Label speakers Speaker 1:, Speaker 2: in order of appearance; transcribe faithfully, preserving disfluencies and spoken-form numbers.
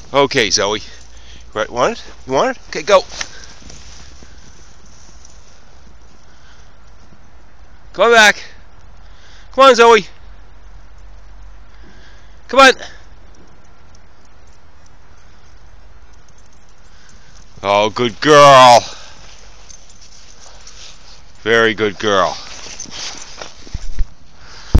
Speaker 1: Okay, Zoe. Right, want it? You want it? Okay, go. Come back. Come on, Zoe. Come on. Oh, good girl. Very good girl.